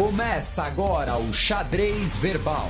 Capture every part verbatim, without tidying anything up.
Começa agora o Xadrez Verbal.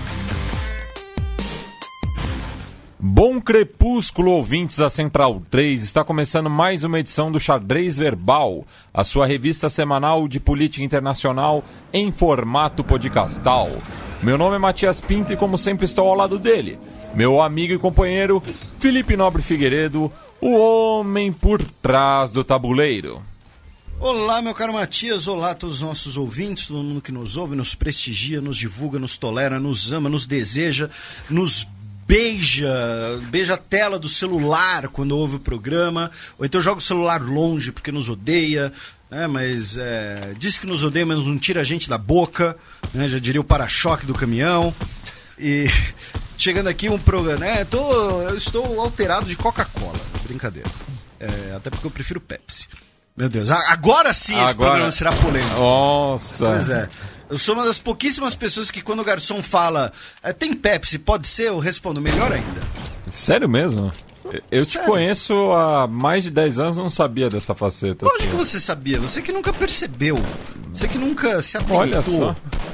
Bom crepúsculo, ouvintes da Central três. Está começando mais uma edição do Xadrez Verbal, a sua revista semanal de política internacional em formato podcastal. Meu nome é Matias Pinto e, como sempre, estou ao lado dele, meu amigo e companheiro Felipe Nobre Figueiredo, o homem por trás do tabuleiro. Olá, meu caro Matias, olá a todos os nossos ouvintes, todo mundo que nos ouve, nos prestigia, nos divulga, nos tolera, nos ama, nos deseja, nos beija, beija a tela do celular quando ouve o programa, ou então joga o celular longe porque nos odeia, né? Mas é, diz que nos odeia, mas não tira a gente da boca, né? Já diria o para-choque do caminhão. E chegando aqui um programa, né? Tô, eu estou alterado de Coca-Cola, brincadeira, é, até porque eu prefiro Pepsi. Meu Deus, agora sim esse agora... programa será polêmico. Nossa. Pois é. Eu sou uma das pouquíssimas pessoas que, quando o garçom fala tem Pepsi, pode ser? Eu respondo, melhor ainda. Sério mesmo? Eu Sério? te conheço há mais de dez anos e não sabia dessa faceta. Lógico assim. Que você sabia, você que nunca percebeu, você que nunca se atentou. Olha só.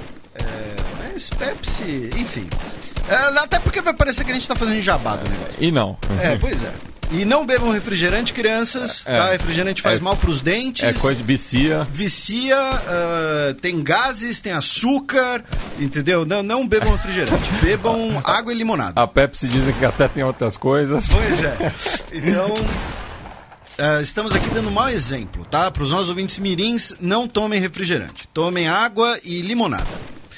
É, mas Pepsi, enfim. É, até porque vai parecer que a gente tá fazendo jabá do negócio. E não. É, pois é. E não bebam refrigerante, crianças, é, tá? Refrigerante faz é, mal pros dentes. É coisa de vicia. Vicia, uh, tem gases, tem açúcar, entendeu? Não, não bebam refrigerante, bebam água e limonada. A Pepsi dizem que até tem outras coisas. Pois é. Então, uh, estamos aqui dando um mau exemplo, tá? Para os nossos ouvintes mirins, não tomem refrigerante. Tomem água e limonada.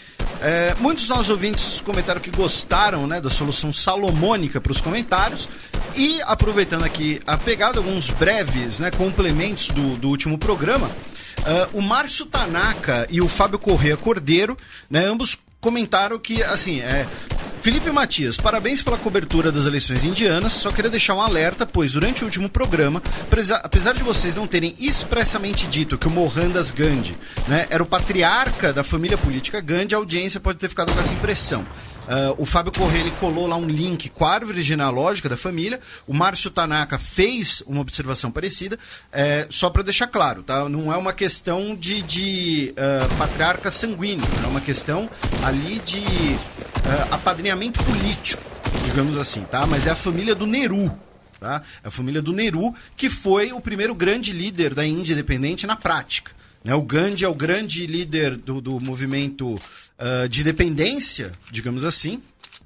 É, muitos dos nossos ouvintes comentaram que gostaram, né, da solução salomônica para os comentários. E aproveitando aqui a pegada, alguns breves, né, complementos do, do último programa, uh, o Márcio Tanaka e o Fábio Corrêa Cordeiro, né, ambos comentaram que, assim, é... Felipe e Matias, parabéns pela cobertura das eleições indianas. Só queria deixar um alerta, pois durante o último programa, apesar de vocês não terem expressamente dito que o Mohandas Gandhi, né, era o patriarca da família política Gandhi, a audiência pode ter ficado com essa impressão. Uh, o Fábio Corrêa, ele colou lá um link com a árvore genealógica da família. O Márcio Tanaka fez uma observação parecida, é, só para deixar claro, tá? Não é uma questão de, de uh, patriarca sanguíneo, é uma questão ali de uh, apadrinhamento político, digamos assim, tá? Mas é a família do Nehru, tá? É a família do Nehru, que foi o primeiro grande líder da Índia independente na prática, né? O Gandhi é o grande líder do, do movimento uh, de independência, digamos assim,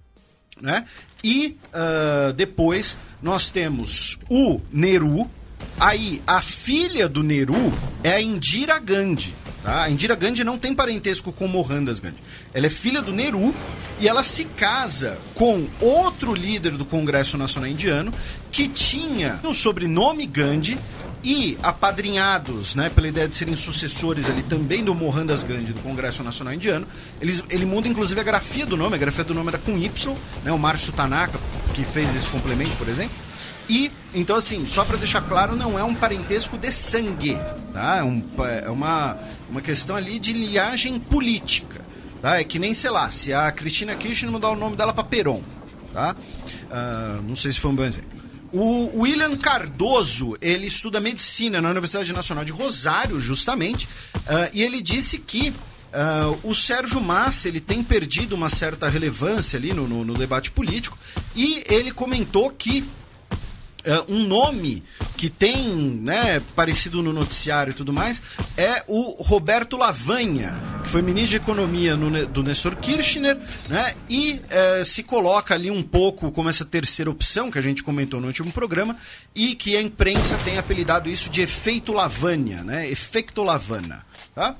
né? E uh, depois nós temos o Nehru. Aí a filha do Nehru é a Indira Gandhi, tá? A Indira Gandhi não tem parentesco com Mohandas Gandhi. Ela é filha do Nehru e ela se casa com outro líder do Congresso Nacional Indiano que tinha o sobrenome Gandhi e apadrinhados, né, pela ideia de serem sucessores ali também do Mohandas Gandhi do Congresso Nacional Indiano. Eles, ele muda inclusive a grafia do nome, a grafia do nome era com Y, né, o Márcio Tanaka que fez esse complemento, por exemplo. E, então assim, só para deixar claro, não é um parentesco de sangue, tá? É, um, é uma, uma questão ali de linhagem política, tá? É que nem, sei lá, se a Cristina Kirchner mudar o nome dela para Perón, tá? Uh, não sei se foi um bom exemplo. O William Cardoso, ele estuda medicina na Universidade Nacional de Rosário, justamente, uh, e ele disse que uh, o Sérgio Massa, ele tem perdido uma certa relevância ali no, no, no debate político, e ele comentou que Uh, um nome que tem, né, parecido no noticiário e tudo mais, é o Roberto Lavagna, que foi ministro de Economia no, do Néstor Kirchner, né, e uh, se coloca ali um pouco como essa terceira opção que a gente comentou no último programa e que a imprensa tem apelidado isso de efeito Lavagna, né, efeito Lavagna, tá?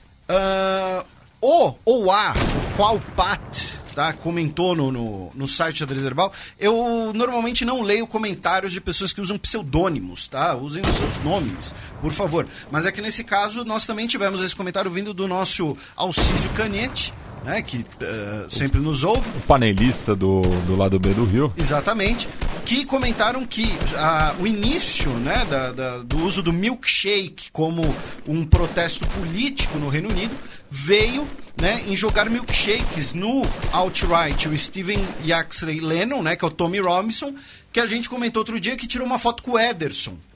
Uh, o ou a qual pat, tá, comentou no, no, no site Xadrez Verbal. Eu normalmente não leio comentários de pessoas que usam pseudônimos, tá? Usem os seus nomes, por favor. Mas é que nesse caso nós também tivemos esse comentário vindo do nosso Alcísio Canete, né, que uh, sempre nos ouve. O panelista do, do lado B do Rio. Exatamente. Que comentaram que uh, o início, né, da, da, do uso do milkshake como um protesto político no Reino Unido veio, né, em jogar milkshakes no alt-right, o Steven Yaxley Lennon, né, que é o Tommy Robinson, que a gente comentou outro dia, que tirou uma foto com o Ederson,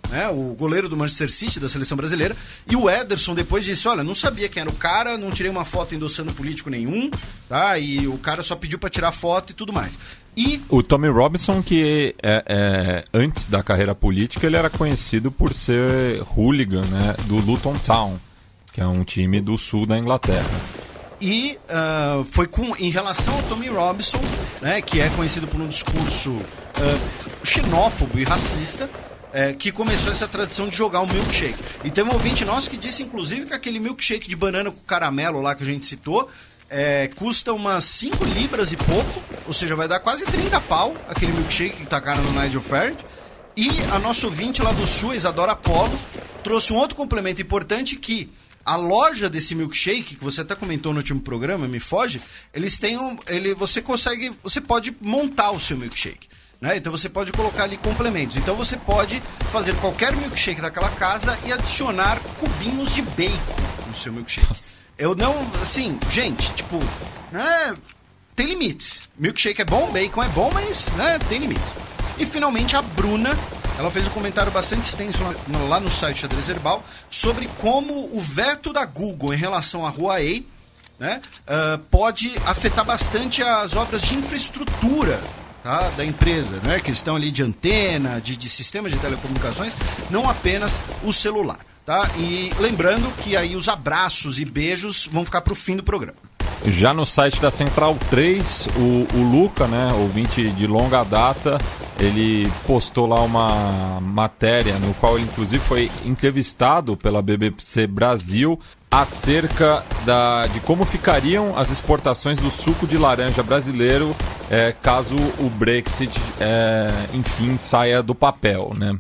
né, o goleiro do Manchester City, da seleção brasileira, e o Ederson depois disse, olha, não sabia quem era o cara, não tirei uma foto endossando político nenhum, tá? E o cara só pediu para tirar foto e tudo mais. E o Tommy Robinson, que é, é, antes da carreira política, ele era conhecido por ser hooligan, né, do Luton Town, que é um time do sul da Inglaterra. E uh, foi com, em relação ao Tommy Robinson, né, que é conhecido por um discurso uh, xenófobo e racista, uh, que começou essa tradição de jogar um milkshake. E tem um ouvinte nosso que disse, inclusive, que aquele milkshake de banana com caramelo lá que a gente citou, uh, custa umas cinco libras e pouco, ou seja, vai dar quase trinta pau, aquele milkshake que tá caro no Nigel Farage. E a nossa ouvinte lá do sul, Isadora Polo, trouxe um outro complemento importante que a loja desse milkshake, que você até comentou no último programa, me foge, eles têm um, ele, você consegue, você pode montar o seu milkshake, né? Então você pode colocar ali complementos. Então você pode fazer qualquer milkshake daquela casa e adicionar cubinhos de bacon no seu milkshake. Eu não, assim, gente, tipo, né, tem limites. Milkshake é bom, bacon é bom, mas, né, tem limites. E finalmente a Bruna, ela fez um comentário bastante extenso lá no, lá no site Xadrez Verbal sobre como o veto da Google em relação à Huawei, né, uh, pode afetar bastante as obras de infraestrutura, tá, da empresa, né, que estão ali de antena, de, de sistemas de telecomunicações, não apenas o celular. Tá? E lembrando que aí os abraços e beijos vão ficar para o fim do programa. Já no site da Central três, o, o Luca, né, ouvinte de longa data, ele postou lá uma matéria no qual ele inclusive foi entrevistado pela B B C Brasil acerca da, de como ficariam as exportações do suco de laranja brasileiro é, caso o Brexit, é, enfim, saia do papel, né?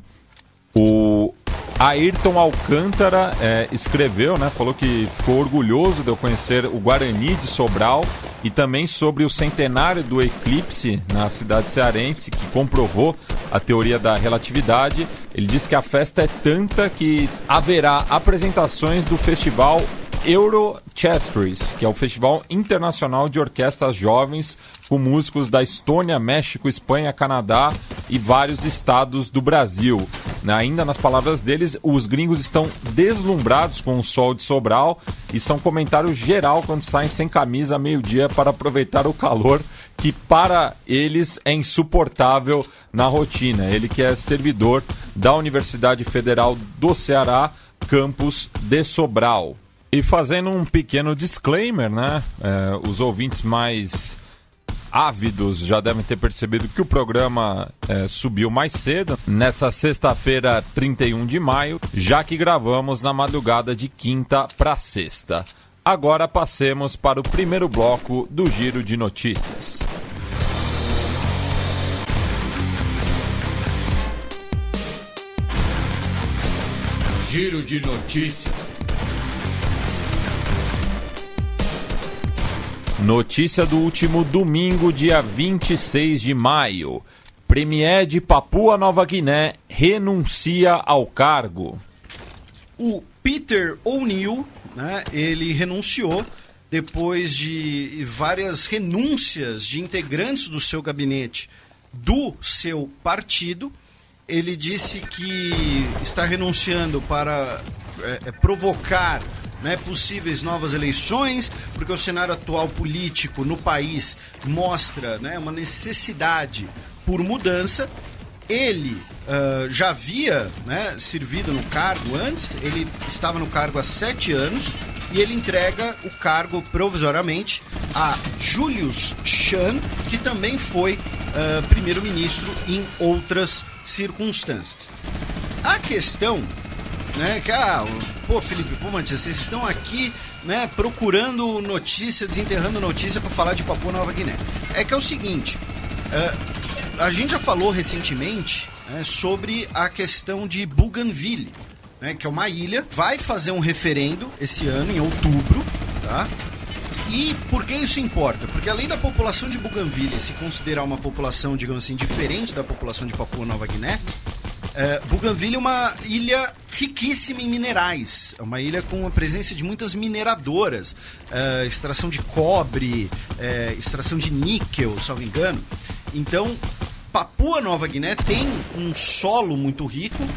O Ayrton Alcântara é, escreveu, né, falou que ficou orgulhoso de eu conhecer o Guarani de Sobral e também sobre o centenário do eclipse na cidade cearense, que comprovou a teoria da relatividade. Ele disse que a festa é tanta que haverá apresentações do festival Eurochestris, que é o Festival Internacional de Orquestras Jovens, com músicos da Estônia, México, Espanha, Canadá e vários estados do Brasil. Ainda nas palavras deles, os gringos estão deslumbrados com o sol de Sobral e são comentário geral quando saem sem camisa a meio-dia para aproveitar o calor que para eles é insuportável na rotina. Ele que é servidor da Universidade Federal do Ceará, campus de Sobral. E fazendo um pequeno disclaimer, né? É, os ouvintes mais ávidos já devem ter percebido que o programa é, subiu mais cedo, nessa sexta-feira, trinta e um de maio, já que gravamos na madrugada de quinta para sexta. Agora passemos para o primeiro bloco do Giro de Notícias. Giro de Notícias. Notícia do último domingo, dia vinte e seis de maio. Premier de Papua Nova Guiné renuncia ao cargo. O Peter O'Neill, né, ele renunciou depois de várias renúncias de integrantes do seu gabinete do seu partido. Ele disse que está renunciando para é, provocar, né, possíveis novas eleições, porque o cenário atual político no país mostra, né, uma necessidade por mudança. Ele uh, já havia, né, servido no cargo antes, ele estava no cargo há sete anos e ele entrega o cargo provisoriamente a Julius Chan, que também foi uh, primeiro-ministro em outras circunstâncias. A questão, né, que ah, pô, Felipe, pô, Matias, vocês estão aqui, né, procurando notícia, desenterrando notícia para falar de Papua Nova Guiné. É que é o seguinte, uh, a gente já falou recentemente, né, sobre a questão de Bougainville, né, que é uma ilha, vai fazer um referendo esse ano, em outubro, tá? E por que isso importa? Porque além da população de Bougainville se considerar uma população, digamos assim, diferente da população de Papua Nova Guiné, é, Bougainville é uma ilha riquíssima em minerais, é uma ilha com a presença de muitas mineradoras, é, extração de cobre, é, extração de níquel, salvo engano. Então, Papua Nova Guiné tem um solo muito rico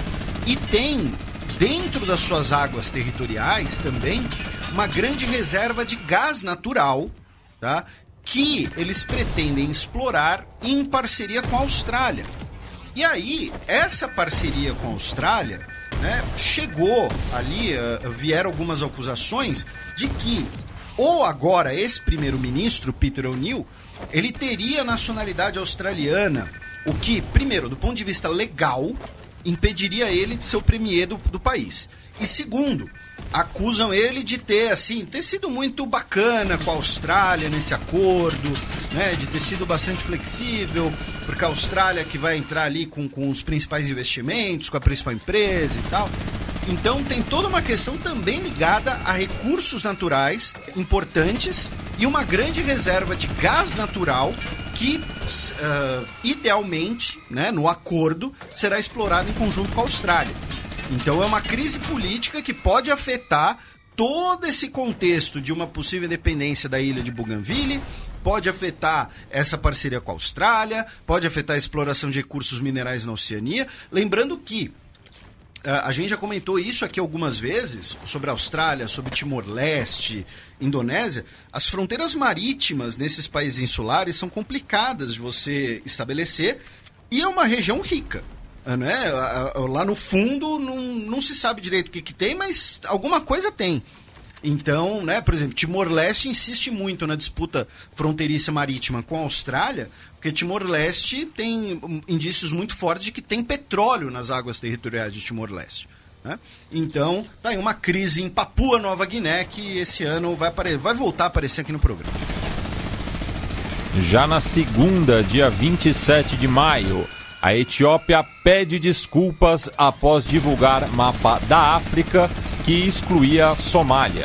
e tem, dentro das suas águas territoriais também, uma grande reserva de gás natural, tá? Que eles pretendem explorar em parceria com a Austrália. E aí, essa parceria com a Austrália, né, chegou ali, uh, vieram algumas acusações de que, ou agora, esse primeiro-ministro, Peter O'Neill, ele teria nacionalidade australiana, o que, primeiro, do ponto de vista legal, impediria ele de ser o premier do, do país. E segundo, acusam ele de ter, assim, ter sido muito bacana com a Austrália nesse acordo, né, de ter sido bastante flexível, porque a Austrália que vai entrar ali com, com os principais investimentos, com a principal empresa e tal. Então tem toda uma questão também ligada a recursos naturais importantes e uma grande reserva de gás natural que, uh, idealmente, né, no acordo, será explorado em conjunto com a Austrália. Então é uma crise política que pode afetar todo esse contexto de uma possível independência da ilha de Bougainville, pode afetar essa parceria com a Austrália, pode afetar a exploração de recursos minerais na Oceania. Lembrando que uh, a gente já comentou isso aqui algumas vezes, sobre a Austrália, sobre Timor-Leste, Indonésia. As fronteiras marítimas nesses países insulares são complicadas de você estabelecer e é uma região rica. Não é? Lá no fundo não, não se sabe direito o que, que tem, mas alguma coisa tem. Então, né, por exemplo, Timor-Leste insiste muito na disputa fronteiriça marítima com a Austrália, porque Timor-Leste tem indícios muito fortes de que tem petróleo nas águas territoriais de Timor-Leste. Né? Então, tá aí uma crise em Papua Nova Guiné que esse ano vai, apare- vai voltar a aparecer aqui no programa. Já na segunda, dia vinte e sete de maio, a Etiópia pede desculpas após divulgar mapa da África que excluía Somália.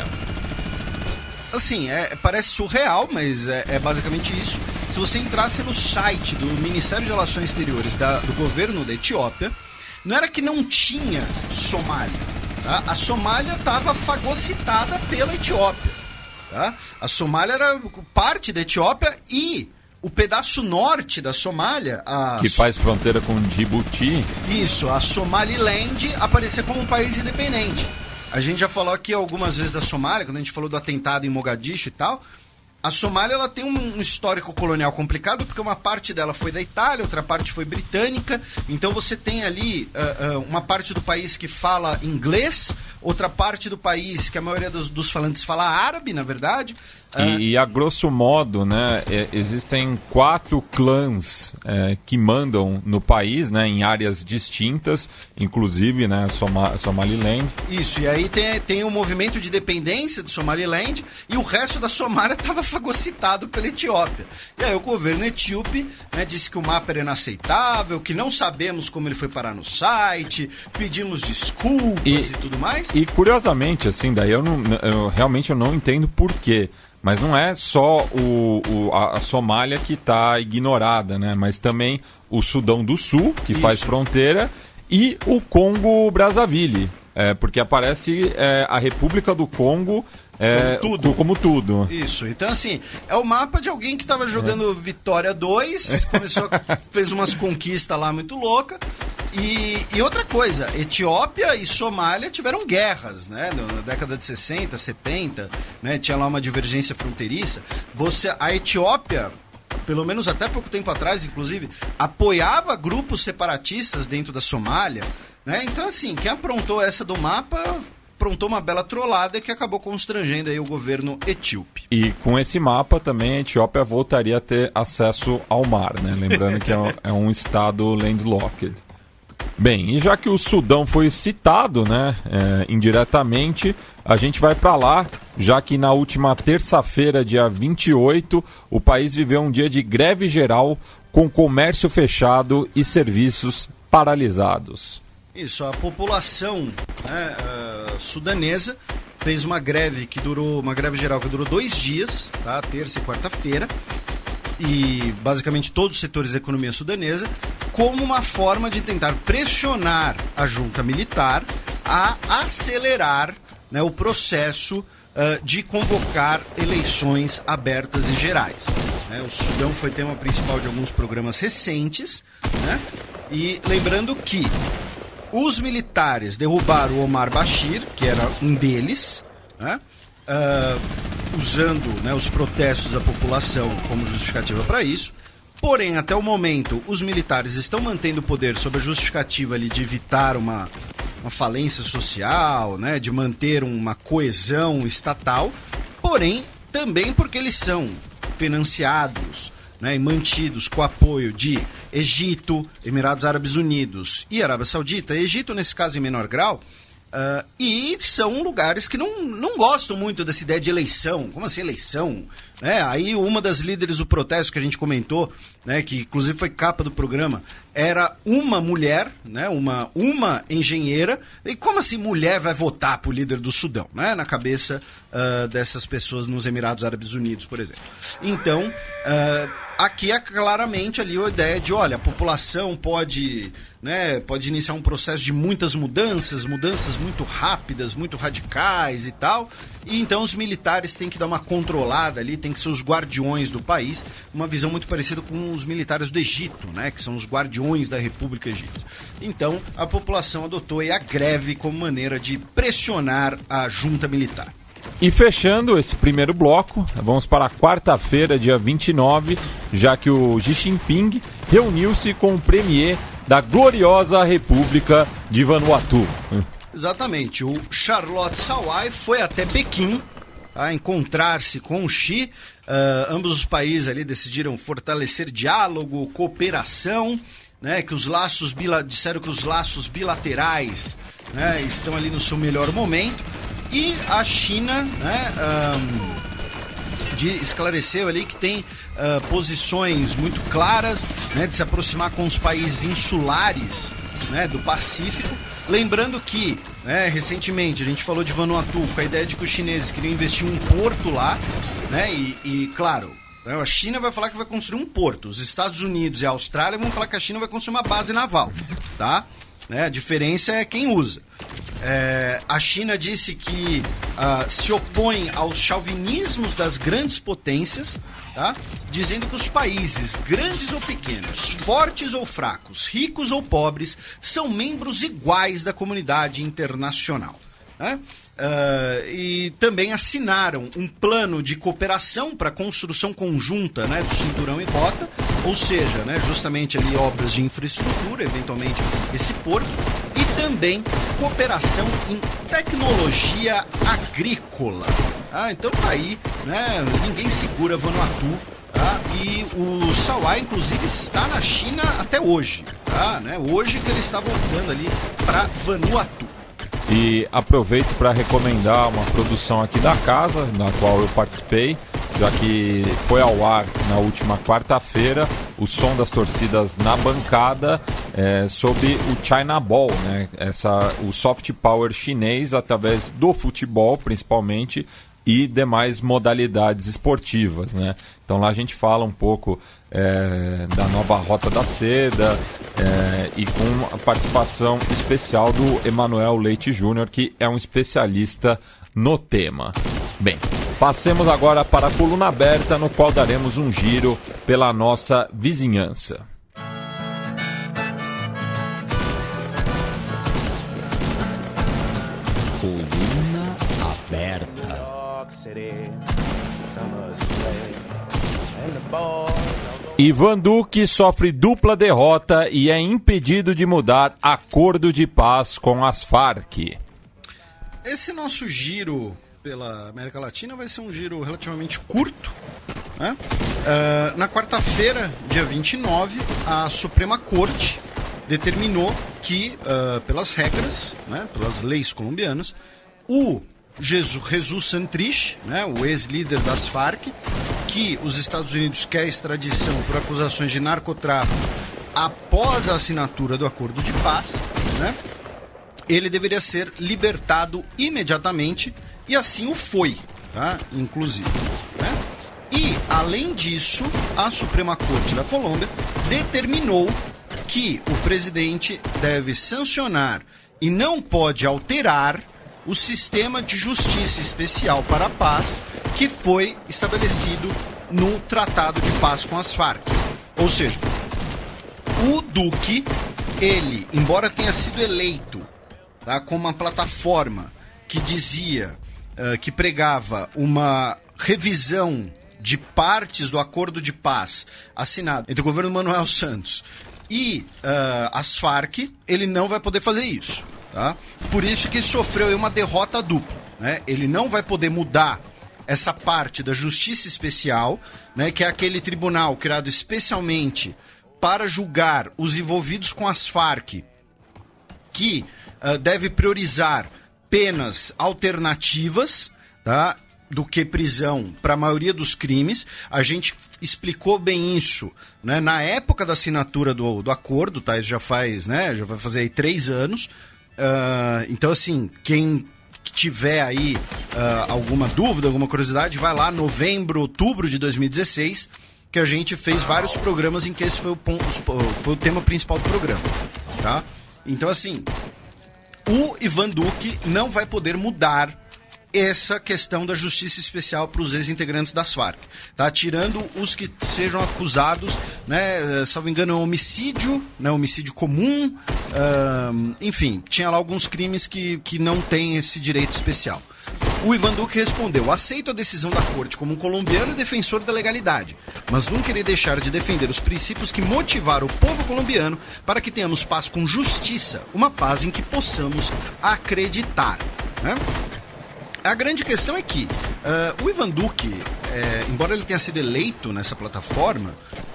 Assim, é, parece surreal, mas é, é basicamente isso. Se você entrasse no site do Ministério de Relações Exteriores da, do governo da Etiópia, não era que não tinha Somália. Tá? A Somália estava fagocitada pela Etiópia. Tá? A Somália era parte da Etiópia e o pedaço norte da Somália... A... Que faz fronteira com Djibouti. Isso, a Somaliland aparecia como um país independente. A gente já falou aqui algumas vezes da Somália, quando a gente falou do atentado em Mogadishu e tal. A Somália ela tem um histórico colonial complicado, porque uma parte dela foi da Itália, outra parte foi britânica. Então você tem ali uh, uh, uma parte do país que fala inglês, outra parte do país que a maioria dos, dos falantes fala árabe, na verdade. E, uh... e a grosso modo, né, é, existem quatro clãs é, que mandam no país, né, em áreas distintas, inclusive, né, Soma, Somaliland. Isso, e aí tem, tem o movimento de dependência do Somaliland e o resto da Somália estava fagocitado pela Etiópia. E aí o governo etíope, né, disse que o mapa era inaceitável, que não sabemos como ele foi parar no site, pedimos desculpas e, e tudo mais. E curiosamente, assim, daí eu, não, eu realmente eu não entendo por quê. Mas não é só o, o, a, a Somália que está ignorada, né? Mas também o Sudão do Sul, que Isso. faz fronteira, e o Congo-Brazzaville. É, porque aparece é, a República do Congo é, como, tudo. como tudo. Isso, então assim, é o mapa de alguém que estava jogando é. Vitória dois, começou, fez umas conquistas lá muito loucas. E, e outra coisa, Etiópia e Somália tiveram guerras, né? Na década de sessenta, setenta, né? Tinha lá uma divergência fronteiriça. Você, a Etiópia, pelo menos até pouco tempo atrás, inclusive, apoiava grupos separatistas dentro da Somália, né? Então, assim, quem aprontou essa do mapa aprontou uma bela trollada que acabou constrangendo aí o governo etíope. E com esse mapa também a Etiópia voltaria a ter acesso ao mar, né? Lembrando que é um, é um estado landlocked. Bem, e já que o Sudão foi citado, né, é, indiretamente, a gente vai para lá, já que na última terça-feira, dia vinte e oito, o país viveu um dia de greve geral com comércio fechado e serviços paralisados. Isso, a população, né, uh, sudanesa fez uma greve que durou, uma greve geral que durou dois dias, tá, terça e quarta-feira, e basicamente todos os setores da economia sudanesa, como uma forma de tentar pressionar a junta militar a acelerar, né, o processo uh, de convocar eleições abertas e gerais. Né? O Sudão foi tema principal de alguns programas recentes, né? E lembrando que os militares derrubaram o Omar Bashir, que era um deles, né? uh, usando, né, os protestos da população como justificativa para isso. Porém, até o momento, os militares estão mantendo o poder sob a justificativa ali de evitar uma, uma falência social, né, de manter uma coesão estatal, porém, também porque eles são financiados, né, e mantidos com apoio de Egito, Emirados Árabes Unidos e Arábia Saudita. Egito, nesse caso, em menor grau. Uh, e são lugares que não, não gostam muito dessa ideia de eleição. Como assim eleição? Né? Aí uma das líderes do protesto que a gente comentou, né, que inclusive foi capa do programa, era uma mulher, né, uma, uma engenheira. E como assim mulher vai votar pro líder do Sudão? Né? Na cabeça uh, dessas pessoas nos Emirados Árabes Unidos, por exemplo. Então, uh, aqui é claramente ali a ideia de, olha, a população pode, né, pode iniciar um processo de muitas mudanças, mudanças muito rápidas, muito radicais e tal, e então os militares têm que dar uma controlada ali, tem que ser os guardiões do país, uma visão muito parecida com os militares do Egito, né, que são os guardiões da República Egípcia. Então, a população adotou aí a greve como maneira de pressionar a junta militar. E fechando esse primeiro bloco, vamos para a quarta-feira, dia vinte e nove, já que o Xi Jinping reuniu-se com o premier da gloriosa República de Vanuatu. Exatamente, o Charlotte Sawai foi até Pequim a encontrar-se com o Xi. Uh, ambos os países ali decidiram fortalecer diálogo, cooperação, né, que os laços bila... disseram que os laços bilaterais, né, estão ali no seu melhor momento. E a China, né, um, de, esclareceu ali que tem uh, posições muito claras, né, de se aproximar com os países insulares, né, do Pacífico. Lembrando que, né, recentemente a gente falou de Vanuatu com a ideia de que os chineses queriam investir um porto lá, né, e, e claro, a China vai falar que vai construir um porto, os Estados Unidos e a Austrália vão falar que a China vai construir uma base naval, tá? Né, a diferença é quem usa. É, a China disse que uh, se opõe aos chauvinismos das grandes potências, tá? Dizendo que os países, grandes ou pequenos, fortes ou fracos, ricos ou pobres, são membros iguais da comunidade internacional. Né? Uh, e também assinaram um plano de cooperação para a construção conjunta, né, do Cinturão e Rota, ou seja, né, justamente ali obras de infraestrutura, eventualmente esse porto, e também cooperação em tecnologia agrícola. Ah, então tá aí, né, ninguém segura Vanuatu. Tá? E o Sawai, inclusive, está na China até hoje. Tá? Né? Hoje que ele está voltando ali para Vanuatu. E aproveito para recomendar uma produção aqui da casa, na qual eu participei, já que foi ao ar na última quarta-feira o som das torcidas na bancada, é, sobre o China Ball, né? Essa, o soft power chinês através do futebol, principalmente, e demais modalidades esportivas, né? Então lá a gente fala um pouco é, da nova Rota da Seda, é, e com a participação especial do Emanuel Leite Júnior, que é um especialista no tema. Bem, passemos agora para a coluna aberta, no qual daremos um giro pela nossa vizinhança. Coluna aberta. Ivan Duque sofre dupla derrota e é impedido de mudar acordo de paz com as Farc. Esse nosso giro pela América Latina vai ser um giro relativamente curto, né? Uh, na quarta-feira, dia vinte e nove, a Suprema Corte determinou que, uh, pelas regras, né, pelas leis colombianas, o Jesus, Jesus Santrich, né, o ex-líder das Farc, que os Estados Unidos quer extradição por acusações de narcotráfico após a assinatura do acordo de paz, né, ele deveria ser libertado imediatamente, e assim o foi, tá, inclusive. Né? E, além disso, a Suprema Corte da Colômbia determinou que o presidente deve sancionar e não pode alterar o sistema de justiça especial para a paz que foi estabelecido no Tratado de Paz com as Farc. Ou seja, o Duque ele, embora tenha sido eleito, tá, com uma plataforma que dizia, uh, que pregava uma revisão de partes do acordo de paz assinado entre o governo Manuel Santos e uh, as Farc, ele não vai poder fazer isso, tá? Por isso que ele sofreu uma derrota dupla, né? Ele não vai poder mudar essa parte da Justiça Especial, né, que é aquele tribunal criado especialmente para julgar os envolvidos com as Farc, que uh, deve priorizar penas alternativas, tá, do que prisão para a maioria dos crimes. A gente explicou bem isso, né, na época da assinatura do, do acordo, tá? Isso já faz, né, já vai fazer aí três anos. Uh, então, assim, quem tiver aí uh, alguma dúvida, alguma curiosidade, vai lá, novembro, outubro de dois mil e dezesseis, que a gente fez vários programas em que esse foi o, ponto, foi o tema principal do programa, tá? Então, assim, o Ivan Duque não vai poder mudar essa questão da justiça especial para os ex-integrantes das Farc, tá? Tirando os que sejam acusados, né, salvo engano, é homicídio, né, homicídio comum, uh, enfim, tinha lá alguns crimes que, que não têm esse direito especial. O Ivan Duque respondeu: aceito a decisão da corte como um colombiano e defensor da legalidade, mas não querer deixar de defender os princípios que motivaram o povo colombiano para que tenhamos paz com justiça, uma paz em que possamos acreditar, né? A grande questão é que uh, o Ivan Duque, é, embora ele tenha sido eleito nessa plataforma,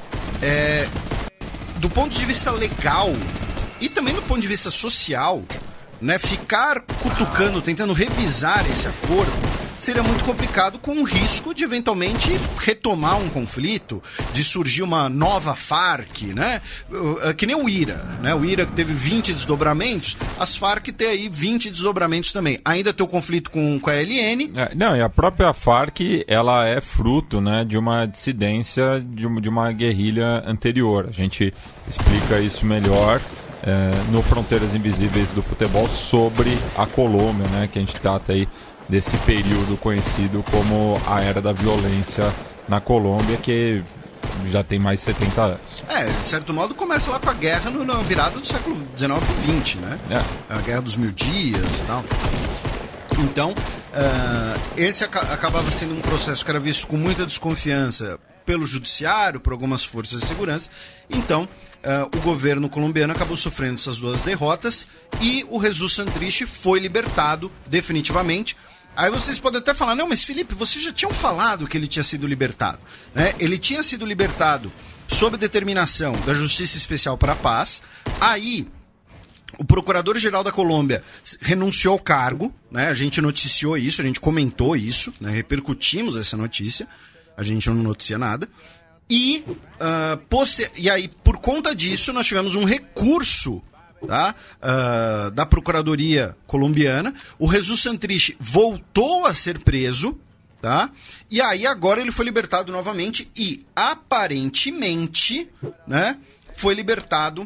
é, do ponto de vista legal e também do ponto de vista social, né, ficar cutucando, tentando revisar esse acordo, seria muito complicado, com o risco de eventualmente retomar um conflito, de surgir uma nova Farc, né? Que nem o IRA, né? O IRA que teve vinte desdobramentos, as Farc tem aí vinte desdobramentos também. Ainda tem o conflito com, com a L N. É, não, e a própria Farc, ela é fruto, né, de uma dissidência, de uma, de uma guerrilha anterior. A gente explica isso melhor é, no Fronteiras Invisíveis do Futebol sobre a Colômbia, né? Que a gente trata aí desse período conhecido como a Era da Violência na Colômbia, que já tem mais de setenta anos. É, de certo modo começa lá com a guerra no, na virada do século dezenove e vinte, né? É. A Guerra dos Mil Dias e tal. Então, uh, esse ac acabava sendo um processo que era visto com muita desconfiança pelo judiciário, por algumas forças de segurança. Então, uh, o governo colombiano acabou sofrendo essas duas derrotas e o Jesus Santrich foi libertado definitivamente. Aí vocês podem até falar: não, mas Felipe, vocês já tinham falado que ele tinha sido libertado, né? Ele tinha sido libertado sob determinação da Justiça Especial para a Paz. Aí o Procurador-Geral da Colômbia renunciou ao cargo, né? A gente noticiou isso, a gente comentou isso, né? Repercutimos essa notícia, a gente não noticia nada. E, uh, poster... e aí, por conta disso, nós tivemos um recurso, tá? Uh, da Procuradoria colombiana. O Jesus Santrich voltou a ser preso, tá? E aí agora ele foi libertado novamente e aparentemente, né, foi libertado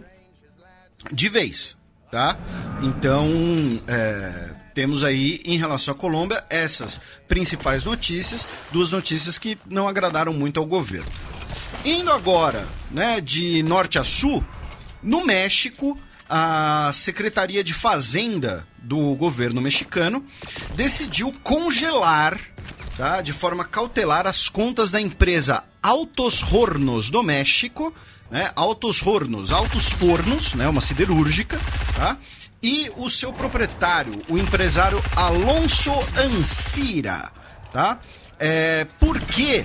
de vez, tá? Então, é, temos aí, em relação à Colômbia, essas principais notícias, duas notícias que não agradaram muito ao governo. Indo agora, né, de norte a sul, no México, a Secretaria de Fazenda do governo mexicano decidiu congelar, tá, de forma cautelar as contas da empresa Altos Hornos do México, né, Altos Hornos, Altos Fornos, né, uma siderúrgica, tá, e o seu proprietário, o empresário Alonso Ancira, tá, é, por quê?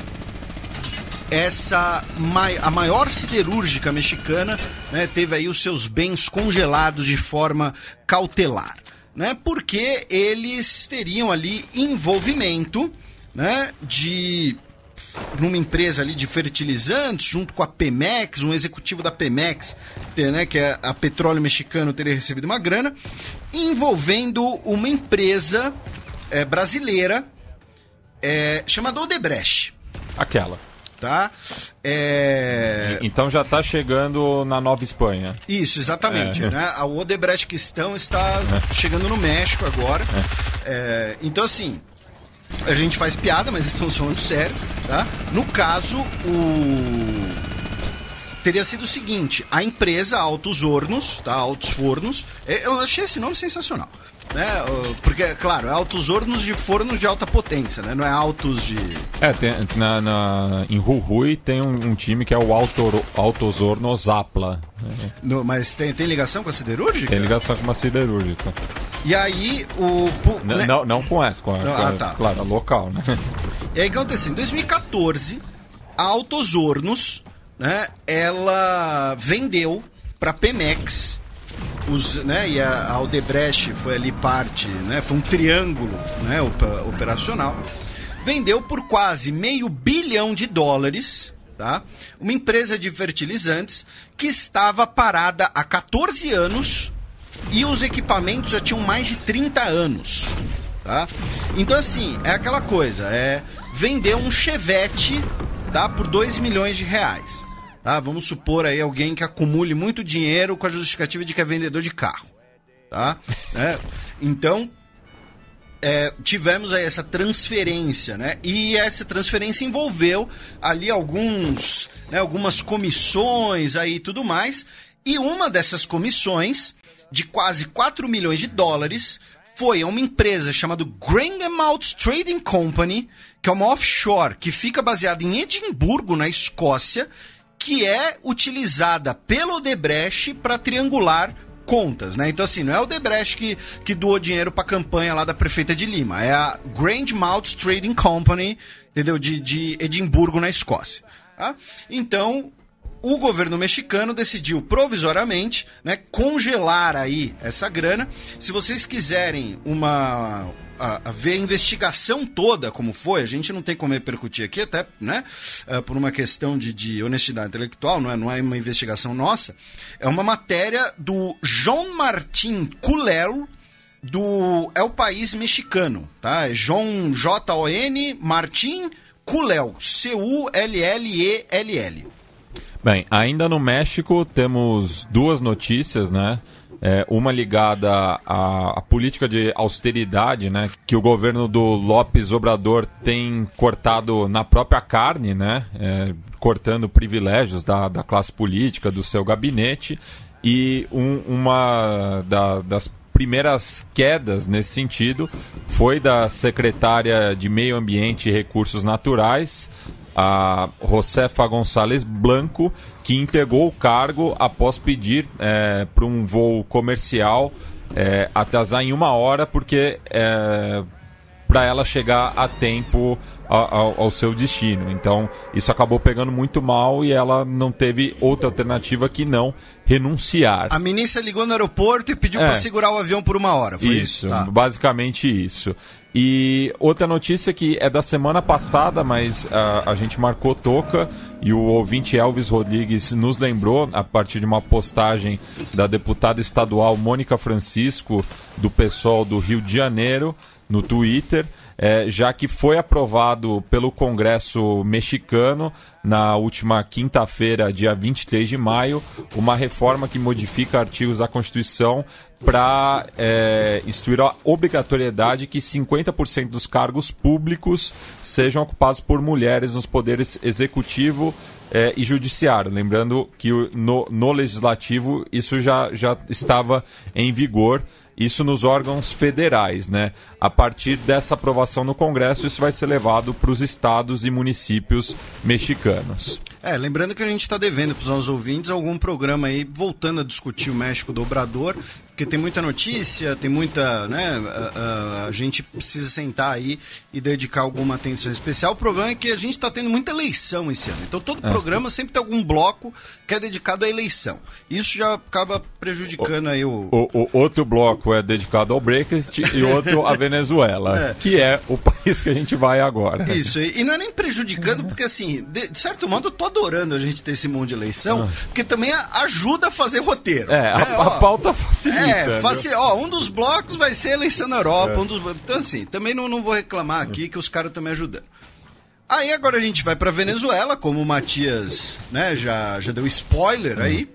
Essa, a maior siderúrgica mexicana, né, teve aí os seus bens congelados de forma cautelar, né, porque eles teriam ali envolvimento, né, de numa empresa ali de fertilizantes, junto com a Pemex, um executivo da Pemex, né, que é a Petróleo Mexicano, teria recebido uma grana, envolvendo uma empresa é, brasileira é, chamada Odebrecht. Aquela. Tá? É... Então já está chegando na Nova Espanha. Isso, exatamente. É. Né? A Odebrecht Quistão está é. chegando no México agora. É. É, então, assim, a gente faz piada, mas estamos falando sério. Tá? No caso, o... teria sido o seguinte, a empresa Altos Hornos, tá? Altos Fornos, eu achei esse nome sensacional. Né? Porque, claro, é Altos Hornos de fornos de alta potência, né? Não é Altos de... É, tem, na, na, em Jujuy tem um, um time que é o Alto, Altos Hornos Zapla. Né? No, mas tem, tem ligação com a siderúrgica? Tem ligação com uma siderúrgica. E aí, o... N- né? não, não com essa, com a, não, com a, ah, tá. claro, a local, né? E aí, o que aconteceu? Em dois mil e catorze, a Altos Hornos, né, ela vendeu para Pemex... Os, né, e a, a Odebrecht foi ali parte, né, foi um triângulo, né, operacional, vendeu por quase meio bilhão de dólares, tá, uma empresa de fertilizantes que estava parada há catorze anos e os equipamentos já tinham mais de trinta anos, tá? Então assim, é aquela coisa, é vender um Chevette, tá, por dois milhões de reais. Tá, vamos supor aí alguém que acumule muito dinheiro com a justificativa de que é vendedor de carro, tá? É, então, é, tivemos aí essa transferência, né? E essa transferência envolveu ali alguns, né, algumas comissões aí e tudo mais. E uma dessas comissões, de quase quatro milhões de dólares, foi a uma empresa chamada Grangemouth Trading Company, que é uma offshore que fica baseada em Edimburgo, na Escócia, que é utilizada pelo Odebrecht para triangular contas, né? Então, assim, não é o Odebrecht que, que doou dinheiro para a campanha lá da prefeita de Lima, é a Grangemouth Trading Company, entendeu? De, de Edimburgo, na Escócia. Tá? Então, o governo mexicano decidiu provisoriamente, né, congelar aí essa grana. Se vocês quiserem uma... A, a ver a investigação toda como foi, a gente não tem como repercutir aqui, até, né, uh, por uma questão de, de honestidade intelectual, não é, não é uma investigação nossa, é uma matéria do João Martín Culel, do É o País Mexicano, tá? É João J O N Martín Culel, C U L L E L L. Bem, ainda no México temos duas notícias, né? É, uma ligada à, à política de austeridade, né, que o governo do López Obrador tem cortado na própria carne, né, é, cortando privilégios da, da classe política, do seu gabinete, e um, uma da, das primeiras quedas nesse sentido foi da secretária de Meio Ambiente e Recursos Naturais, a Josefa González Blanco, que entregou o cargo após pedir é, para um voo comercial é, atrasar em uma hora, porque é, para ela chegar a tempo ao, ao seu destino. Então, isso acabou pegando muito mal e ela não teve outra alternativa que não renunciar. A ministra ligou no aeroporto e pediu é. para segurar o avião por uma hora, foi isso? Isso, tá. Basicamente isso. E outra notícia que é da semana passada, mas uh, a gente marcou toca e o ouvinte Elvis Rodrigues nos lembrou, a partir de uma postagem da deputada estadual Mônica Francisco, do PSOL do Rio de Janeiro, no Twitter, é, já que foi aprovado pelo Congresso mexicano na última quinta-feira, dia vinte e três de maio, uma reforma que modifica artigos da Constituição para é, instituir a obrigatoriedade que cinquenta por cento dos cargos públicos sejam ocupados por mulheres nos poderes executivo é, e judiciário. Lembrando que no, no legislativo isso já, já estava em vigor, isso nos órgãos federais, né? A partir dessa aprovação no Congresso, isso vai ser levado para os estados e municípios mexicanos. É, lembrando que a gente está devendo para os nossos ouvintes algum programa aí voltando a discutir o México do Obrador, porque tem muita notícia, tem muita, né, a, a, a gente precisa sentar aí e dedicar alguma atenção especial. O problema é que a gente está tendo muita eleição esse ano, então todo é. programa sempre tem algum bloco que é dedicado à eleição. Isso já acaba prejudicando o, aí o... o... O outro bloco é dedicado ao Brexit e outro à Venezuela, é. que é o país que a gente vai agora. Isso, e não é nem prejudicando, porque assim, de, de certo modo eu tô adorando a gente ter esse monte de eleição, ah. porque também ajuda a fazer roteiro. É, né? a, a pauta facilita. É, facil... ó, um dos blocos vai ser a eleição na Europa, é. um dos... então assim, também não, não vou reclamar aqui que os caras estão me ajudando. Aí agora a gente vai para Venezuela, como o Matias, né, já, já deu spoiler hum. aí,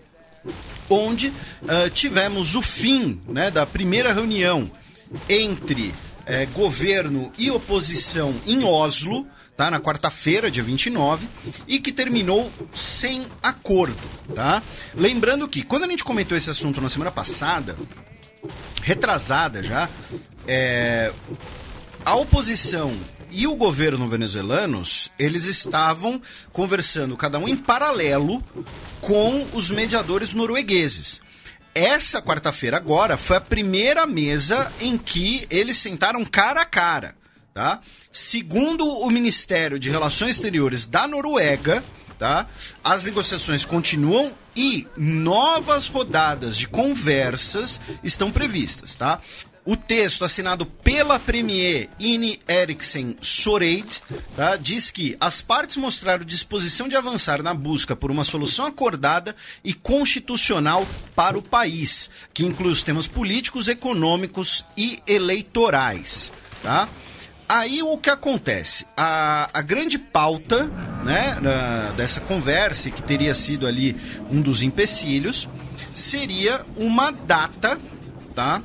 onde uh, tivemos o fim, né, da primeira reunião entre eh, governo e oposição em Oslo, tá? Na quarta-feira, dia vinte e nove, e que terminou sem acordo, tá? Lembrando que, quando a gente comentou esse assunto na semana passada, retrasada já, é, a oposição e o governo venezuelanos, eles estavam conversando, cada um em paralelo, com os mediadores noruegueses. Essa quarta-feira agora foi a primeira mesa em que eles sentaram cara a cara, tá? Segundo o Ministério de Relações Exteriores da Noruega, tá? As negociações continuam e novas rodadas de conversas estão previstas, tá? O texto assinado pela premier Ine Eriksen Søreide, tá, diz que as partes mostraram disposição de avançar na busca por uma solução acordada e constitucional para o país, que inclui os temas políticos, econômicos e eleitorais. Tá? Aí o que acontece? A, a grande pauta, né, na, dessa conversa, que teria sido ali um dos empecilhos, seria uma data, tá?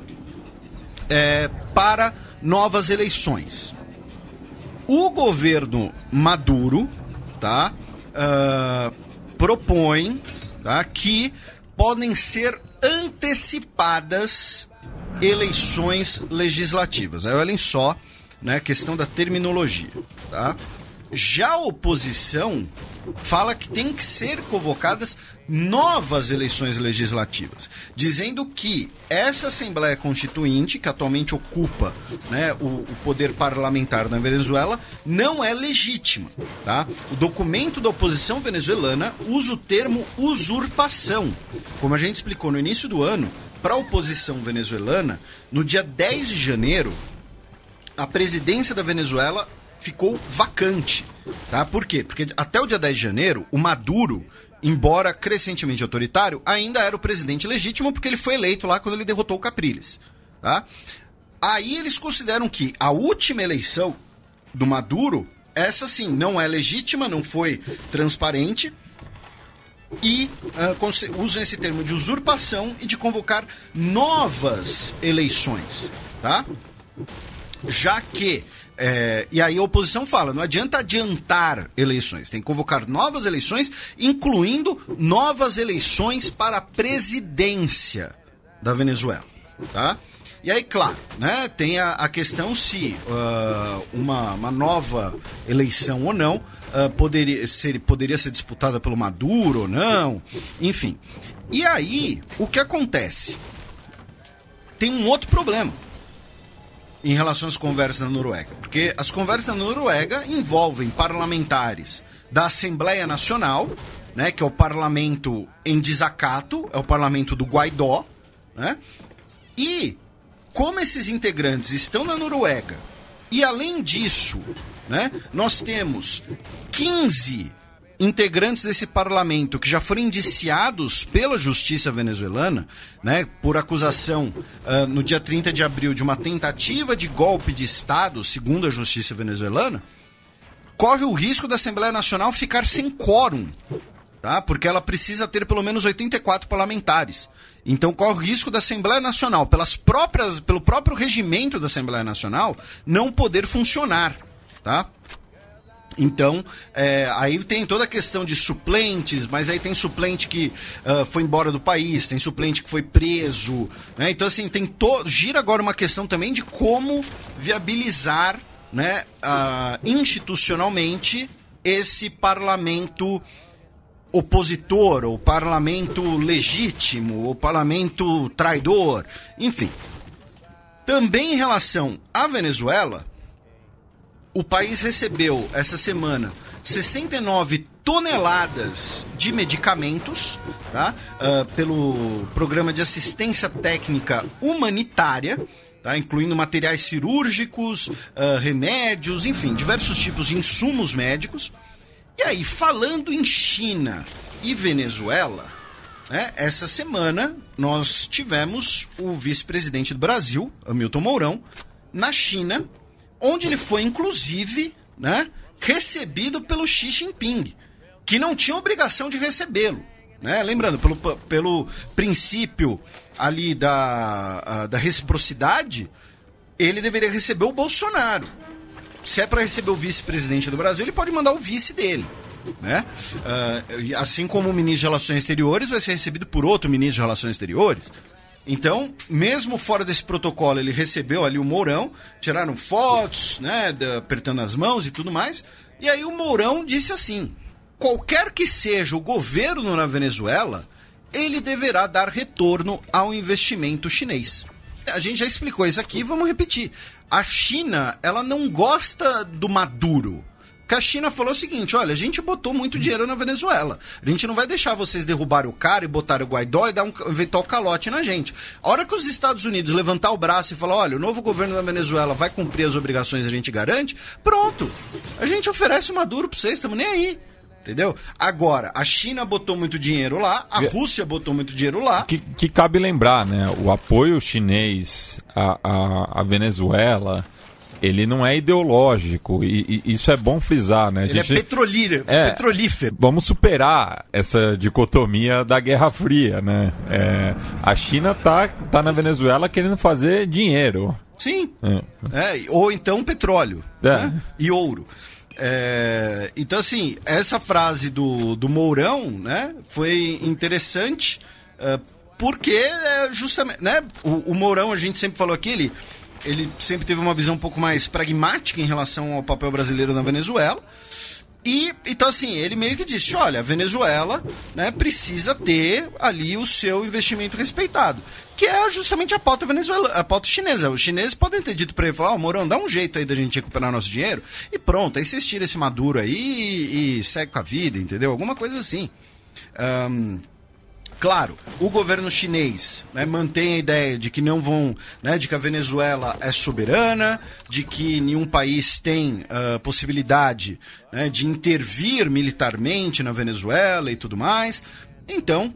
É, para novas eleições. O governo Maduro, tá, uh, propõe, tá, que podem ser antecipadas eleições legislativas. Aí olhem só, né, questão da terminologia, tá? Já a oposição fala que tem que ser convocadas novas eleições legislativas, dizendo que essa Assembleia Constituinte, que atualmente ocupa, né, o, o poder parlamentar na Venezuela, não é legítima. Tá? O documento da oposição venezuelana usa o termo usurpação. Como a gente explicou no início do ano, para a oposição venezuelana, no dia dez de janeiro, a presidência da Venezuela ficou vacante, tá? Por quê? Porque até o dia dez de janeiro, o Maduro, embora crescentemente autoritário, ainda era o presidente legítimo porque ele foi eleito lá quando ele derrotou o Capriles, tá? Aí eles consideram que a última eleição do Maduro, essa sim, não é legítima, não foi transparente e uh, usam esse termo de usurpação e de convocar novas eleições, tá? Já que É, e aí a oposição fala, não adianta adiantar eleições, tem que convocar novas eleições, incluindo novas eleições para a presidência da Venezuela, tá? E aí, claro, né, tem a, a questão se uh, uma, uma nova eleição ou não uh, poderia, ser, poderia ser disputada pelo Maduro ou não, enfim. E aí, o que acontece? Tem um outro problema em relação às conversas na Noruega. Porque as conversas na Noruega envolvem parlamentares da Assembleia Nacional, né, que é o parlamento em desacato, é o parlamento do Guaidó, né? E como esses integrantes estão na Noruega, e além disso, né, nós temos quinze integrantes desse parlamento que já foram indiciados pela justiça venezuelana, né, por acusação uh, no dia trinta de abril de uma tentativa de golpe de Estado, segundo a justiça venezuelana, corre o risco da Assembleia Nacional ficar sem quórum, tá? Porque ela precisa ter pelo menos oitenta e quatro parlamentares. Então corre o risco da Assembleia Nacional, pelas próprias, pelo próprio regimento da Assembleia Nacional, não poder funcionar, tá? Então, é, aí tem toda a questão de suplentes, mas aí tem suplente que uh, foi embora do país, tem suplente que foi preso, né? Então, assim, tem to... gira agora uma questão também de como viabilizar, né, uh, institucionalmente esse parlamento opositor, ou parlamento legítimo, ou parlamento traidor, enfim. Também em relação à Venezuela, o país recebeu, essa semana, sessenta e nove toneladas de medicamentos, tá? Uh, pelo Programa de Assistência Técnica Humanitária, tá? Incluindo materiais cirúrgicos, uh, remédios, enfim, diversos tipos de insumos médicos. E aí, falando em China e Venezuela, né, essa semana nós tivemos o vice-presidente do Brasil, Hamilton Mourão, na China, onde ele foi, inclusive, né, recebido pelo Xi Jinping, que não tinha obrigação de recebê-lo. Né? Lembrando, pelo, pelo princípio ali da, a, da reciprocidade, ele deveria receber o Bolsonaro. se é para receber o vice-presidente do Brasil, ele pode mandar o vice dele. Né? Uh, assim como o ministro de Relações Exteriores vai ser recebido por outro ministro de Relações Exteriores. Então, mesmo fora desse protocolo, ele recebeu ali o Mourão, tiraram fotos, né, de, apertando as mãos e tudo mais. E aí o Mourão disse assim: qualquer que seja o governo na Venezuela, ele deverá dar retorno ao investimento chinês. A gente já explicou isso aqui, vamos repetir. A China, ela não gosta do Maduro. Porque a China falou o seguinte: olha, a gente botou muito dinheiro na Venezuela. A gente não vai deixar vocês derrubarem o cara e botarem o Guaidó e dar um eventual calote na gente. A hora que os Estados Unidos levantar o braço e falar: olha, o novo governo da Venezuela vai cumprir as obrigações, a gente garante, pronto. A gente oferece o Maduro pra vocês, estamos nem aí. Entendeu? Agora, a China botou muito dinheiro lá, a Rússia botou muito dinheiro lá. Que, que cabe lembrar, né? O apoio chinês à, à, à Venezuela, ele não é ideológico, e, e isso é bom frisar, né? A Ele gente, é petrolífero, é, petrolífero. Vamos superar essa dicotomia da Guerra Fria, né? É, a China tá, tá na Venezuela querendo fazer dinheiro. Sim, é. É, ou então petróleo, é. Né? E ouro. É, então, assim, essa frase do, do Mourão, né, foi interessante, uh, porque é justamente, né, o, o Mourão, a gente sempre falou aqui, ele, ele sempre teve uma visão um pouco mais pragmática em relação ao papel brasileiro na Venezuela. E, então, assim, ele meio que disse: olha, a Venezuela, né, precisa ter ali o seu investimento respeitado. Que é justamente a pauta venezuela, a pauta chinesa. Os chineses podem ter dito para ele, falar: ó, oh, Mourão, dá um jeito aí da gente recuperar nosso dinheiro, e pronto, aí vocês tiram esse Maduro aí e, e segue com a vida, entendeu? Alguma coisa assim. Um, claro, o governo chinês, né, mantém a ideia de que não vão, né, de que a Venezuela é soberana, de que nenhum país tem uh, possibilidade, né, de intervir militarmente na Venezuela e tudo mais. Então,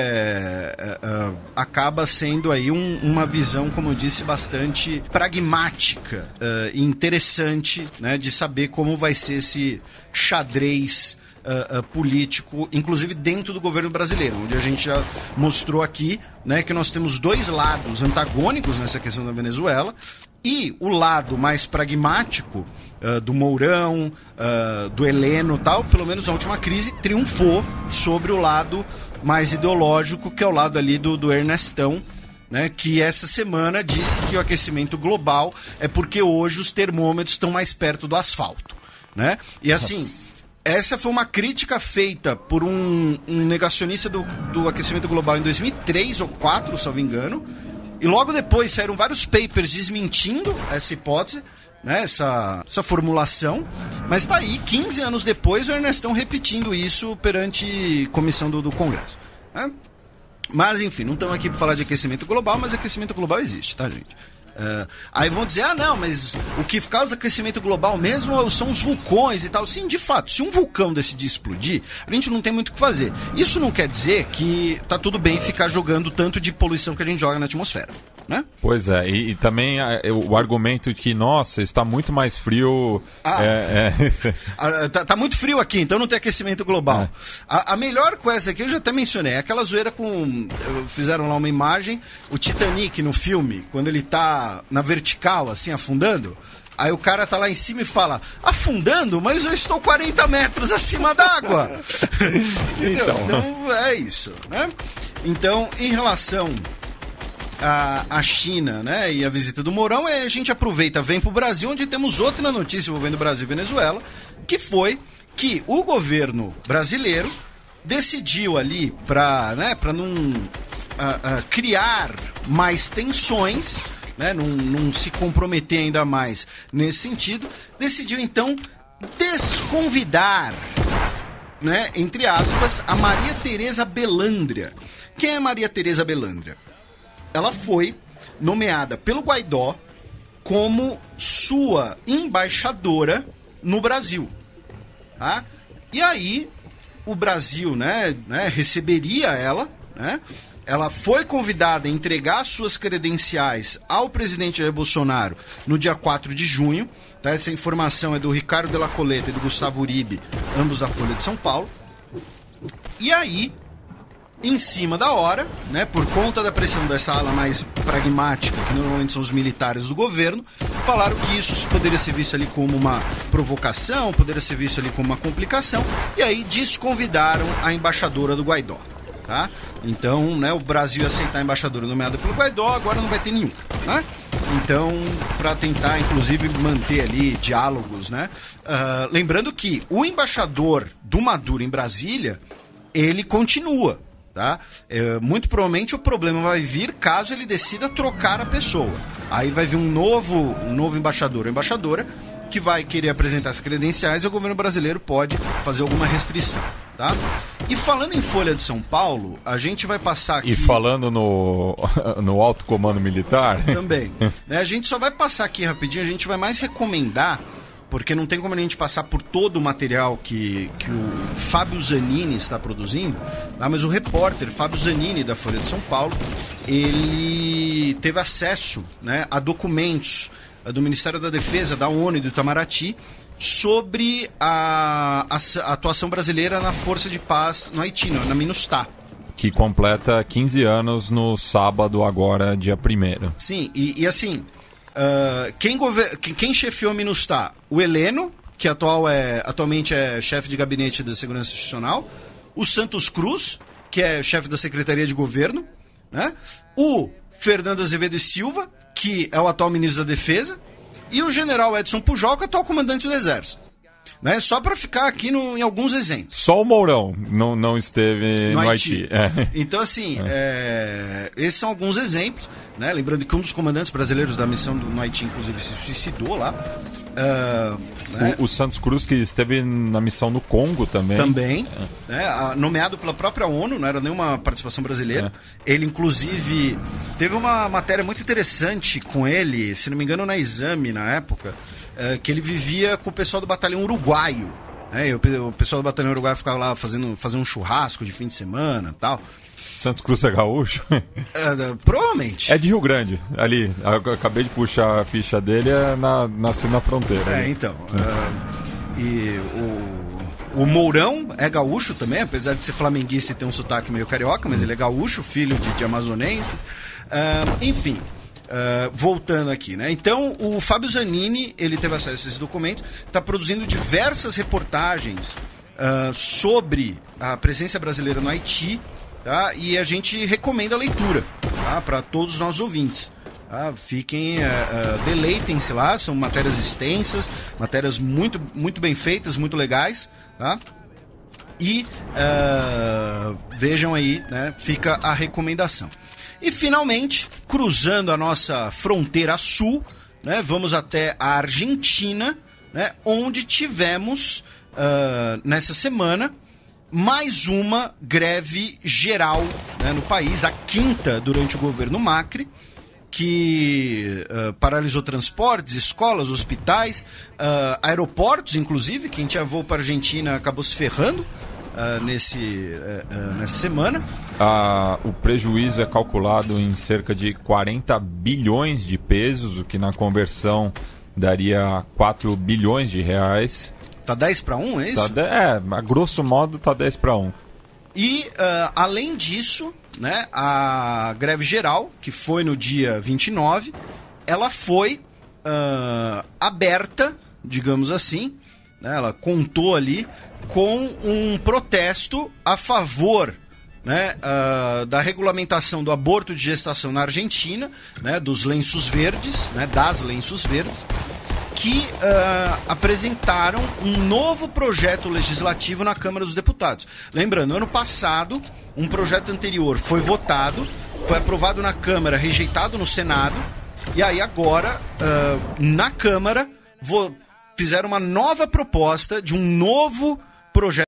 é, é, é, acaba sendo aí um, uma visão, como eu disse, bastante pragmática é, e interessante, né, de saber como vai ser esse xadrez é, é, político, inclusive dentro do governo brasileiro, onde a gente já mostrou aqui, né, que nós temos dois lados antagônicos nessa questão da Venezuela, e o lado mais pragmático uh, do Mourão, uh, do Heleno e tal, pelo menos na última crise, triunfou sobre o lado mais ideológico, que é o lado ali do, do Ernestão, né, que essa semana disse que o aquecimento global é porque hoje os termômetros estão mais perto do asfalto, né? E assim, essa foi uma crítica feita por um, um negacionista do, do aquecimento global em dois mil e três ou dois mil e quatro, se eu não me engano. E logo depois saíram vários papers desmentindo essa hipótese, né, essa, essa formulação. Mas está aí, quinze anos depois, o Ernestão repetindo isso perante comissão do, do Congresso. Né? Mas, enfim, não estamos aqui para falar de aquecimento global, mas aquecimento global existe, tá, gente? Uh, aí vão dizer: ah, não, mas o que causa aquecimento global mesmo são os vulcões e tal. Sim, de fato, se um vulcão decidir explodir, a gente não tem muito o que fazer. Isso não quer dizer que tá tudo bem ficar jogando tanto de poluição que a gente joga na atmosfera, né? Pois é, e, e também a, o argumento de que, nossa, está muito mais frio. Ah, é, é... tá, tá muito frio aqui, então não tem aquecimento global. É. A, a melhor coisa aqui, eu já até mencionei, é aquela zoeira com. Fizeram lá uma imagem, o Titanic no filme, quando ele tá na vertical, assim, afundando. Aí o cara tá lá em cima e fala: afundando? Mas eu estou quarenta metros acima d'água. Então, então, é isso, né? Então, em relação à, à China, né, e a visita do Mourão, a gente aproveita, vem pro Brasil, onde temos outra notícia envolvendo Brasil e Venezuela, que foi que o governo brasileiro decidiu ali para, né, para não uh, uh, criar mais tensões, né, não, não se comprometer ainda mais nesse sentido, decidiu então desconvidar, né, entre aspas, a Maria Tereza Belândria. Quem é Maria Tereza Belândria? Ela foi nomeada pelo Guaidó como sua embaixadora no Brasil, tá? E aí o Brasil, né, né, receberia ela, né? Ela foi convidada a entregar suas credenciais ao presidente Jair Bolsonaro no dia quatro de junho. Tá? Essa informação é do Ricardo Della Coleta e do Gustavo Uribe, ambos da Folha de São Paulo. E aí, em cima da hora, né, por conta da pressão dessa ala mais pragmática, que normalmente são os militares do governo, falaram que isso poderia ser visto ali como uma provocação, poderia ser visto ali como uma complicação, e aí desconvidaram a embaixadora do Guaidó. Tá? Então, né, o Brasil ia aceitar a embaixadora nomeada pelo Guaidó, agora não vai ter nenhum, né? Então, para tentar, inclusive, manter ali diálogos, né? Uh, lembrando que o embaixador do Maduro em Brasília, ele continua, tá? É, muito provavelmente o problema vai vir caso ele decida trocar a pessoa. Aí vai vir um novo, um novo embaixador ou embaixadora que vai querer apresentar as credenciais e o governo brasileiro pode fazer alguma restrição, tá? E falando em Folha de São Paulo, a gente vai passar aqui... E falando no, no alto comando militar... Também. Né, a gente só vai passar aqui rapidinho, a gente vai mais recomendar, porque não tem como a gente passar por todo o material que, que o Fábio Zanini está produzindo, tá? Mas o repórter Fábio Zanini, da Folha de São Paulo, ele teve acesso, né, a documentos do Ministério da Defesa, da ONU e do Itamaraty, sobre a, a, a atuação brasileira na Força de Paz no Haiti, na MINUSTAH. Que completa quinze anos no sábado, agora, dia primeiro. Sim, e, e assim, uh, quem, gover... quem chefiou a MINUSTAH? O Heleno, que atual é, atualmente é chefe de gabinete da Segurança Institucional, o Santos Cruz, que é chefe da Secretaria de Governo, né? O Fernando Azevedo e Silva, que é o atual ministro da Defesa, e o general Edson Pujol, que é o atual comandante do Exército. Né? Só para ficar aqui no, em alguns exemplos. Só o Mourão não, não esteve no, no Haiti. Haiti. É. Então, assim, é. É, esses são alguns exemplos. Né? Lembrando que um dos comandantes brasileiros da missão do, no Haiti, inclusive, se suicidou lá. Uh, né? o, o Santos Cruz, que esteve na missão no Congo também. Também. É. Né? Nomeado pela própria ONU, não era nenhuma participação brasileira. É. Ele, inclusive, teve uma matéria muito interessante com ele, se não me engano, na Exame, na época, uh, que ele vivia com o pessoal do batalhão uruguaio. Né? E o, o pessoal do batalhão uruguaio ficava lá fazendo, fazendo um churrasco de fim de semana e tal. Santos Cruz é gaúcho? Uh, provavelmente. É de Rio Grande, ali. Eu acabei de puxar a ficha dele, é na, nasceu na fronteira. É, ali. então. Uh, e o, o Mourão é gaúcho também, apesar de ser flamenguista e ter um sotaque meio carioca, mas hum. ele é gaúcho, filho de, de amazonenses. Uh, enfim, uh, voltando aqui, né? Então, o Fábio Zanini, ele teve acesso a esses documentos, está produzindo diversas reportagens uh, sobre a presença brasileira no Haiti. Tá? E a gente recomenda a leitura, tá? Para todos os nossos ouvintes. Tá? Fiquem, uh, uh, deleitem-se lá, são matérias extensas, matérias muito, muito bem feitas, muito legais. Tá? E uh, vejam aí, né? Fica a recomendação. E finalmente, cruzando a nossa fronteira sul, né? Vamos até a Argentina, né? Onde tivemos uh, nessa semana mais uma greve geral, né, no país, a quinta durante o governo Macri, que uh, paralisou transportes, escolas, hospitais, uh, aeroportos, inclusive. Quem tinha voo para a Argentina acabou se ferrando uh, nesse, uh, uh, nessa semana. Ah, o prejuízo é calculado em cerca de quarenta bilhões de pesos, o que na conversão daria quatro bilhões de reais. Tá dez para um, é isso? Tá de... É, a grosso modo tá dez para um. E, uh, além disso, né, a greve geral, que foi no dia vinte e nove, ela foi uh, aberta, digamos assim, né, ela contou ali com um protesto a favor, né, uh, da regulamentação do aborto de gestação na Argentina, né, dos lenços verdes, né, das lenços verdes, que uh, apresentaram um novo projeto legislativo na Câmara dos Deputados. Lembrando, ano passado, um projeto anterior foi votado, foi aprovado na Câmara, rejeitado no Senado, e aí agora, uh, na Câmara, fizeram uma nova proposta de um novo projeto